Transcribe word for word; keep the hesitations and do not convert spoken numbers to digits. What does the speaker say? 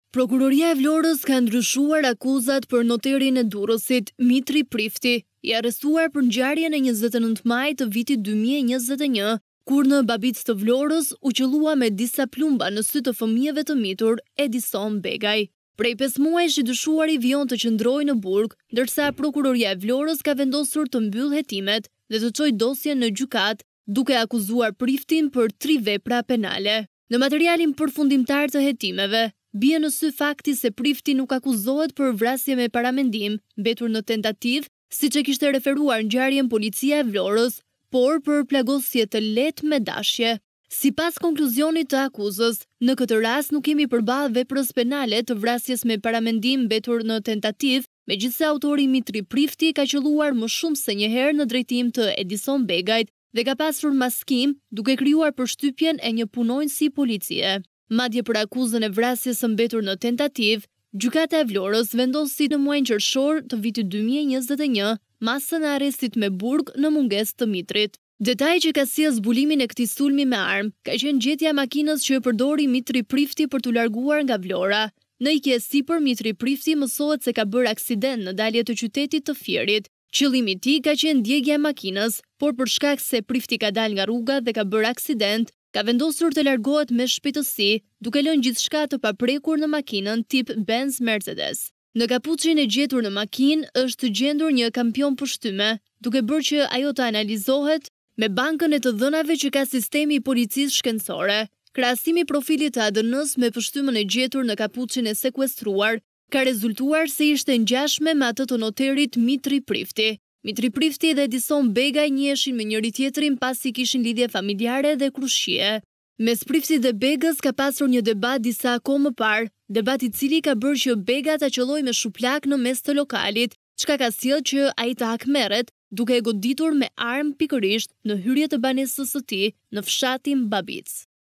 Prokuroria e Vlorës ka ndryshuar akuzat për noterin e Durrësit, Mitri Prifti, i arrestuar për ngjarjen e njëzet e nëntë maj të vitit dy mijë e njëzet e një, kur në Babicë të Vlorës u qellua me disa plumba në sy të fëmijëve të mitur Edison Begaj. Prej pesë muajsh i dyshuari vijon të qëndrojë në burg, ndërsa Prokuroria e Vlorës ka vendosur të mbyllë hetimet dhe të çojë dosjen në gjykatë, duke akuzuar Priftin për tri vepra penale. Në materialin përfundimtar të hetimeve, bie në sy fakti se Prifti nuk akuzohet për vrasje me paramendim, mbetur në tentativë, siç e kishte referuar ngjarjen policia e Vlorës, por për plagosje të lehtë me dashje. Sipas konkluzionit të akuzës, në këtë rast nuk kemi përballë veprës penale të vrasjes me paramendim mbetur në tentativë, megjithse autori Mitri Prifti ka qelluar më shumë se një herë në drejtim të Edison Begajt dhe ka pasur maskim duke krijuar përshtypjen e një punonjësi policie. Madje për akuzën e vrasjes së mbetur në tentativë, gjykata e Vlorës vendosi në muajin qershor të vitit dy mijë e njëzet e një masën e arrestit me burg në mungesë të Mitrit. Detaji që ka sjellë zbulimin e këtij sulmi me armë ka qenë gjetja e makinës që e përdori Mitri Prifti për t'u larguar nga Vlora. Në ikje sipër, Mitri Prifti mësohet se ka bërë aksident në dalje të qytetit të Fierit. Qëllimi i tij ka qenë djegja e makinës, por për shkak se Prifti ka dalë nga rruga dhe ka bërë aksident, ka vendosur të largohet me shpejtësi, duke lënë gjithçka të paprekur në makinën tip Benz Mercedes. Në kapuçin e gjetur në makinë është gjendur një kampion pushtyme, duke bërë që ajo të analizohet me bankën e të dhënave që ka sistemi i policisë shkencore. Krahasimi i profilit të A D N-s me pushtymën e gjetur në kapuçin e sekuestruar ka rezultuar se ishte ngjashme me atë të noterit Mitri Prifti. Mitri Prifti dhe Edison Begaj njiheshin me njëri tjetrin pasi kishin lidhje familjare dhe krushie. Mes Priftit dhe Begës ka pasur një debat disa kohë më parë, debat i cili ka bërë që Bega ta qellojë me shuplak në mes të lokalit, çka ka sjellë që ai të hakmerret, duke e goditur me armë pikërisht në hyrje të banesës së tij në fshatin Babicë.